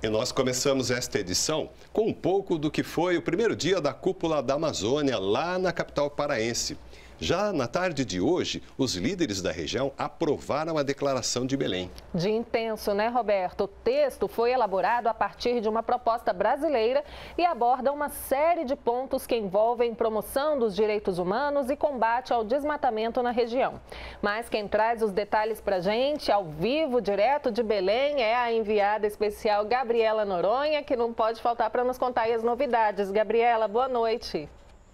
E nós começamos esta edição com um pouco do que foi o primeiro dia da Cúpula da Amazônia, lá na capital paraense. Já na tarde de hoje, os líderes da região aprovaram a Declaração de Belém. Dia intenso, né, Roberto? O texto foi elaborado a partir de uma proposta brasileira e aborda uma série de pontos que envolvem promoção dos direitos humanos e combate ao desmatamento na região. Mas quem traz os detalhes pra gente, ao vivo, direto de Belém, é a enviada especial Gabriela Noronha, que não pode faltar para nos contar aí as novidades. Gabriela, boa noite.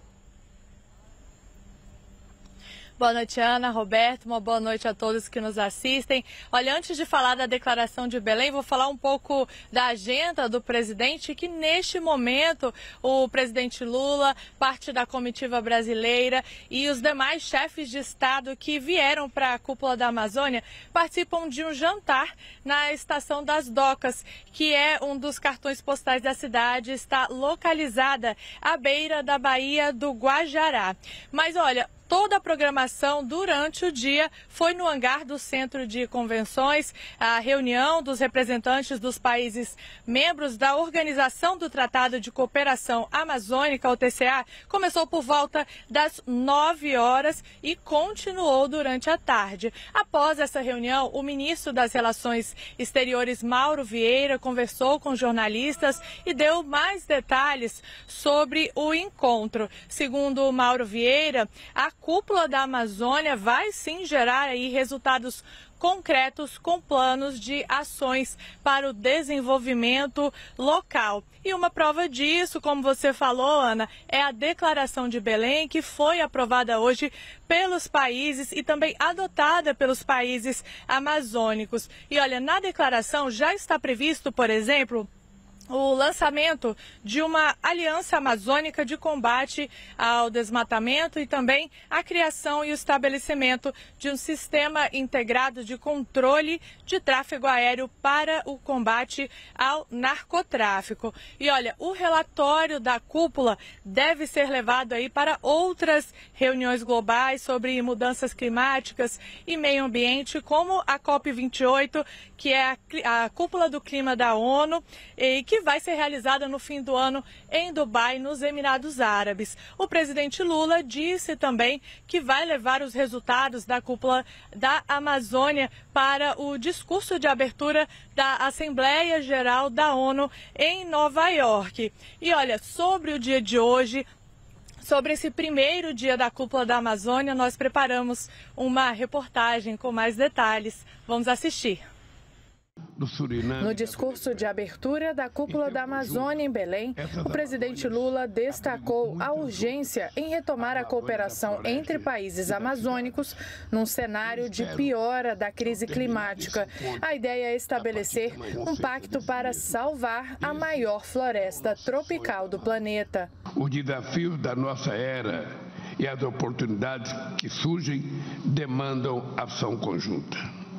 Boa noite, Ana, Roberto, uma boa noite a todos que nos assistem. Olha, antes de falar da Declaração de Belém, vou falar um pouco da agenda do presidente, que neste momento o presidente Lula, parte da comitiva brasileira e os demais chefes de Estado que vieram para a Cúpula da Amazônia participam de um jantar na Estação das Docas, que é um dos cartões postais da cidade, está localizada à beira da Baía do Guajará. Mas olha, toda a programação durante o dia foi no hangar do Centro de Convenções. A reunião dos representantes dos países membros da Organização do Tratado de Cooperação Amazônica, o TCA, começou por volta das 9 horas e continuou durante a tarde. Após essa reunião, o ministro das Relações Exteriores, Mauro Vieira, conversou com jornalistas e deu mais detalhes sobre o encontro. Segundo o Mauro Vieira, a Cúpula da Amazônia vai sim gerar aí resultados concretos com planos de ações para o desenvolvimento local. E uma prova disso, como você falou, Ana, é a Declaração de Belém, que foi aprovada hoje pelos países e também adotada pelos países amazônicos. E olha, na declaração já está previsto, por exemplo, o lançamento de uma aliança amazônica de combate ao desmatamento e também a criação e o estabelecimento de um sistema integrado de controle de tráfego aéreo para o combate ao narcotráfico. E olha, o relatório da cúpula deve ser levado aí para outras reuniões globais sobre mudanças climáticas e meio ambiente, como a COP28, que é a cúpula do clima da ONU, e que vai ser realizada no fim do ano em Dubai, nos Emirados Árabes. O presidente Lula disse também que vai levar os resultados da cúpula da Amazônia para o discurso de abertura da Assembleia Geral da ONU em Nova York. E olha, sobre o dia de hoje, sobre esse primeiro dia da Cúpula da Amazônia, nós preparamos uma reportagem com mais detalhes. Vamos assistir. No discurso de abertura da Cúpula da Amazônia em Belém, o presidente Lula destacou a urgência em retomar a cooperação entre países amazônicos num cenário de piora da crise climática. A ideia é estabelecer um pacto para salvar a maior floresta tropical do planeta. Os desafios da nossa era e as oportunidades que surgem demandam ação conjunta.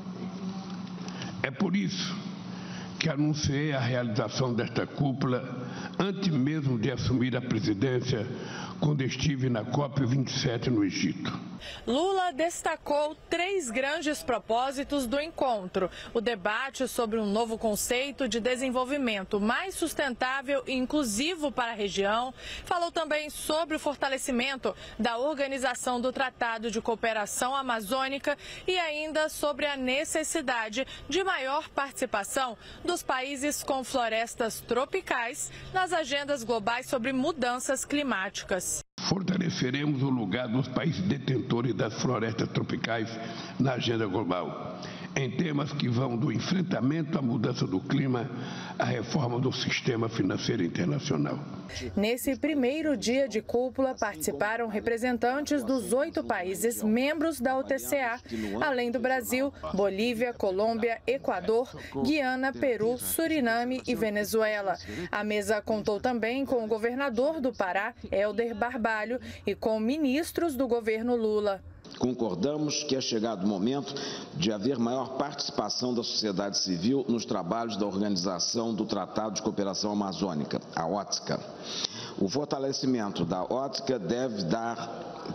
É por isso que anunciei a realização desta cúpula antes mesmo de assumir a presidência, quando estive na COP27 no Egito. Lula destacou 3 grandes propósitos do encontro: o debate sobre um novo conceito de desenvolvimento mais sustentável e inclusivo para a região. Falou também sobre o fortalecimento da Organização do Tratado de Cooperação Amazônica e ainda sobre a necessidade de maior participação dos países com florestas tropicais nas agendas globais sobre mudanças climáticas. Fortaleceremos o lugar dos países detentores das florestas tropicais na agenda global, em temas que vão do enfrentamento à mudança do clima à reforma do sistema financeiro internacional. Nesse primeiro dia de cúpula participaram representantes dos 8 países membros da OTCA, além do Brasil, Bolívia, Colômbia, Equador, Guiana, Peru, Suriname e Venezuela. A mesa contou também com o governador do Pará, Helder Barbalho, e com ministros do governo Lula. Concordamos que é chegado o momento de haver maior participação da sociedade civil nos trabalhos da Organização do Tratado de Cooperação Amazônica, a OTCA. O fortalecimento da OTCA deve dar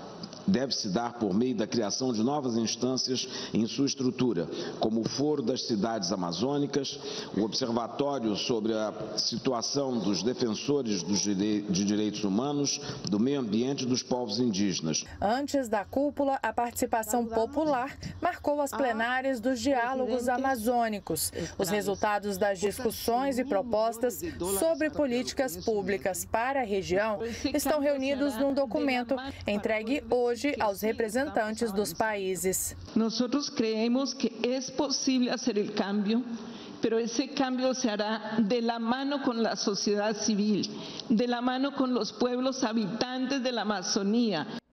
deve se dar por meio da criação de novas instâncias em sua estrutura, como o Foro das Cidades Amazônicas, o Observatório sobre a situação dos defensores de direitos humanos, do meio ambiente e dos povos indígenas. Antes da cúpula, a participação popular marcou as plenárias dos diálogos amazônicos. Os resultados das discussões e propostas sobre políticas públicas para a região estão reunidos num documento entregue hoje aos representantes dos países. Nós creemos que é possível fazer o cambio, mas esse cambio se hará de la mano com a sociedade civil, de la mano com os pueblos habitantes da Amazônia.